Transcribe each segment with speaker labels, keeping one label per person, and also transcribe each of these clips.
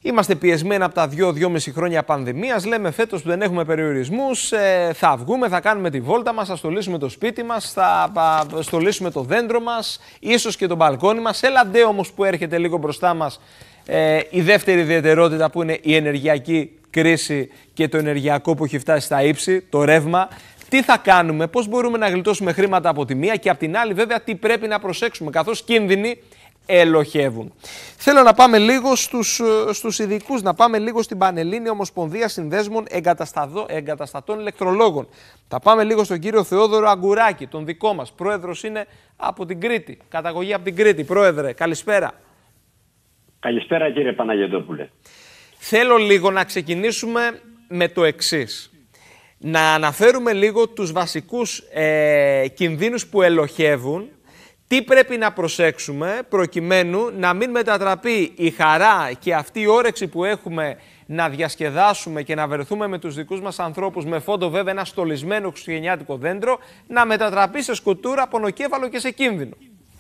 Speaker 1: Είμαστε πιεσμένοι από τα 2-2,5 χρόνια πανδημίας. Λέμε φέτος που δεν έχουμε περιορισμούς, θα βγούμε, θα κάνουμε τη βόλτα μας, θα στολίσουμε το σπίτι μας, θα στολίσουμε το δέντρο μας, ίσως και το μπαλκόνι μας. Έλαντε όμως που έρχεται λίγο μπροστά μας η δεύτερη ιδιαιτερότητα που είναι η ενεργειακή κρίση και το ενεργειακό που έχει φτάσει στα ύψη, το ρεύμα. Τι θα κάνουμε, πώς μπορούμε να γλιτώσουμε χρήματα από τη μία και από την άλλη βέβαια τι πρέπει να προσέξουμε, καθώς κίνδυνοι ελοχεύουν. Θέλω να πάμε λίγο στους ειδικούς, να πάμε λίγο στην Πανελλήνια Ομοσπονδία Συνδέσμων Εγκαταστατών Ηλεκτρολόγων. Θα πάμε λίγο στον κύριο Θεόδωρο Αγκουράκη, τον δικό μας. Πρόεδρος είναι από την Κρήτη, καταγωγή από την Κρήτη. Πρόεδρε, καλησπέρα.
Speaker 2: Καλησπέρα κύριε Παναγιωτόπουλε.
Speaker 1: Θέλω λίγο να ξεκινήσουμε με το εξής. Να αναφέρουμε λίγο τους βασικούς κινδύνους που ελοχεύουν. Τι πρέπει να προσέξουμε προκειμένου να μην μετατραπεί η χαρά και αυτή η όρεξη που έχουμε να διασκεδάσουμε και να βρεθούμε με τους δικούς μας ανθρώπους, με φόντο βέβαια ένα στολισμένο χριστουγεννιάτικο δέντρο, να μετατραπεί σε σκοτούρα, πονοκέφαλο και σε κίνδυνο.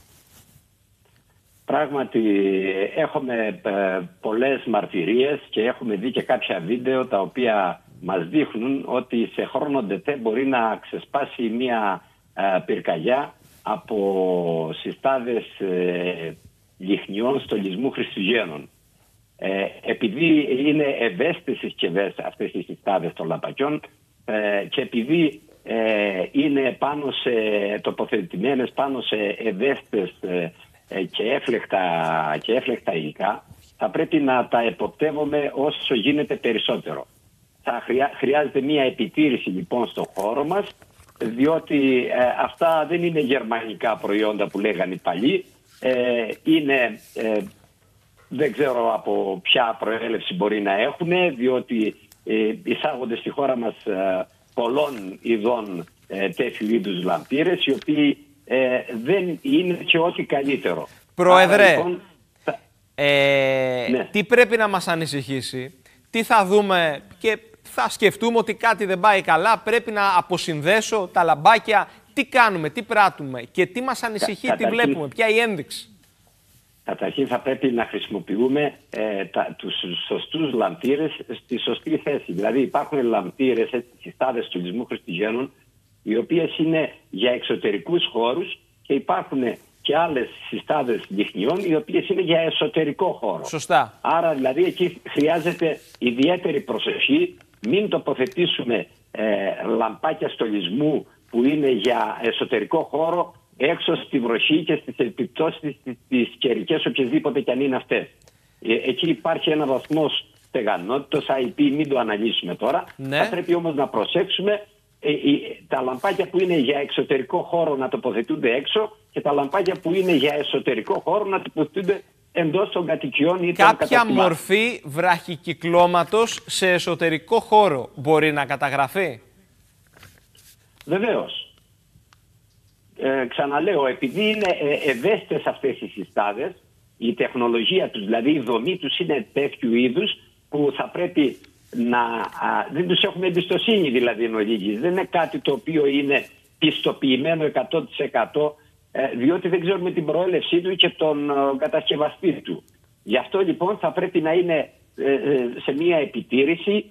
Speaker 2: Πράγματι έχουμε πολλές μαρτυρίες και έχουμε δει και κάποια βίντεο τα οποία μας δείχνουν ότι σε χρόνο ντετέ μπορεί να ξεσπάσει μια πυρκαγιά από συστάδες λιχνιών στολισμού Χριστουγέννων. Επειδή είναι ευαίσθητες συσκευές αυτές οι συστάδες των λαμπακιών και επειδή είναι τοποθετημένες πάνω σε ευαίσθητες και έφλεκτα υλικά, θα πρέπει να τα εποπτεύουμε όσο γίνεται περισσότερο. Χρειάζεται μια επιτήρηση λοιπόν στον χώρο μας, διότι αυτά δεν είναι γερμανικά προϊόντα που λέγανε οι παλιοί, είναι, δεν ξέρω από ποια προέλευση μπορεί να έχουν, διότι εισάγονται στη χώρα μας πολλών ειδών τέτοιου είδους λαμπτήρες, οι οποίοι δεν είναι και ό,τι καλύτερο.
Speaker 1: Πρόεδρε,
Speaker 2: άρα, λοιπόν, ναι.
Speaker 1: Τι πρέπει να μας ανησυχήσει, τι θα δούμε και θα σκεφτούμε ότι κάτι δεν πάει καλά, πρέπει να αποσυνδέσω τα λαμπάκια, τι κάνουμε, τι πράττουμε και τι μας ανησυχεί, τι βλέπουμε, ποια η ένδειξη.
Speaker 2: Καταρχήν θα πρέπει να χρησιμοποιούμε τους σωστούς λαμπτήρες στη σωστή θέση. Δηλαδή υπάρχουν λαμπτήρες, συστάδες στολισμού Χριστουγέννων, οι οποίες είναι για εξωτερικούς χώρους και υπάρχουν και άλλες συστάδες λιχνιών οι οποίες είναι για εσωτερικό χώρο.
Speaker 1: Σωστά.
Speaker 2: Άρα δηλαδή εκεί χρειάζεται ιδιαίτερη προσοχή, μην τοποθετήσουμε λαμπάκια στολισμού που είναι για εσωτερικό χώρο έξω στη βροχή και στις επιπτώσεις τις καιρικές οποιασδήποτε κι αν είναι αυτές. Εκεί υπάρχει ένα βαθμός στεγανότητος, IP, μην το αναλύσουμε τώρα.
Speaker 1: Ναι.
Speaker 2: Θα πρέπει όμως να προσέξουμε τα λαμπάκια που είναι για εξωτερικό χώρο να τοποθετούνται έξω και τα λαμπάκια που είναι για εσωτερικό χώρο να τοποθετούνται εντός των κατοικιών ή των
Speaker 1: καταστημάτων.
Speaker 2: Κάποια
Speaker 1: μορφή βραχικυκλώματος σε εσωτερικό χώρο μπορεί να καταγραφεί?
Speaker 2: Βεβαίως. Ξαναλέω, επειδή είναι ευαίσθητες αυτές οι συστάδες, η τεχνολογία τους, δηλαδή η δομή τους είναι τέτοιου είδους που θα πρέπει δεν τους έχουμε εμπιστοσύνη δηλαδή εν ολίγης. Δεν είναι κάτι το οποίο είναι πιστοποιημένο 100% διότι δεν ξέρουμε την προέλευσή του και τον κατασκευαστή του. Γι' αυτό λοιπόν θα πρέπει να είναι σε μια επιτήρηση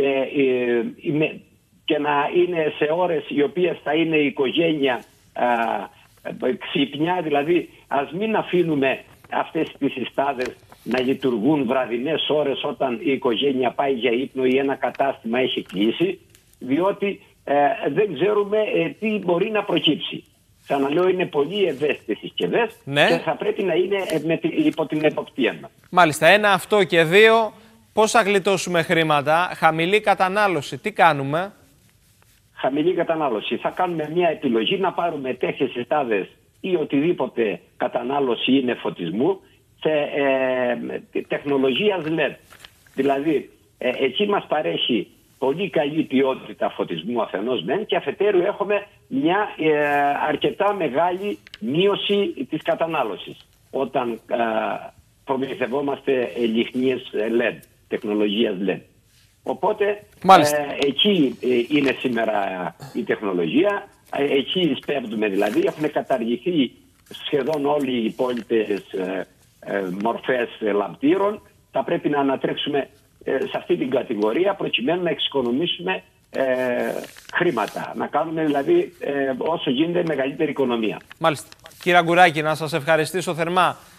Speaker 2: και να είναι σε ώρες οι οποίες θα είναι η οικογένεια ξυπνιά, δηλαδή ας μην αφήνουμε αυτές τις συστάδες να λειτουργούν βραδινές ώρες όταν η οικογένεια πάει για ύπνο ή ένα κατάστημα έχει κλείσει, διότι δεν ξέρουμε τι μπορεί να προκύψει. Ξαναλέω, είναι πολύ ευαίσθητες συσκευές, ναι, και θα πρέπει να είναι υπό την εποπτεία μας.
Speaker 1: Μάλιστα, ένα αυτό και δύο, πώς θα γλιτώσουμε χρήματα, χαμηλή κατανάλωση, τι κάνουμε?
Speaker 2: Χαμηλή κατανάλωση. Θα κάνουμε μια επιλογή να πάρουμε τέτοιες συστάδες ή οτιδήποτε κατανάλωση είναι φωτισμού σε τεχνολογίας LED. Δηλαδή, εκεί μας παρέχει πολύ καλή ποιότητα φωτισμού αφενός μεν και αφετέρου έχουμε μια αρκετά μεγάλη μείωση της κατανάλωσης όταν προμηθευόμαστε λιχνίες LED, τεχνολογίας LED. Οπότε εκεί είναι σήμερα η τεχνολογία, εκεί σπέβδουμε δηλαδή, έχουν καταργηθεί σχεδόν όλοι οι υπόλοιπες μορφές λαμπτήρων θα πρέπει να ανατρέξουμε σε αυτή την κατηγορία προκειμένου να εξοικονομήσουμε χρήματα. Να κάνουμε δηλαδή όσο γίνεται μεγαλύτερη οικονομία.
Speaker 1: Μάλιστα. Κύριε Αγκουράκη, να σας ευχαριστήσω θερμά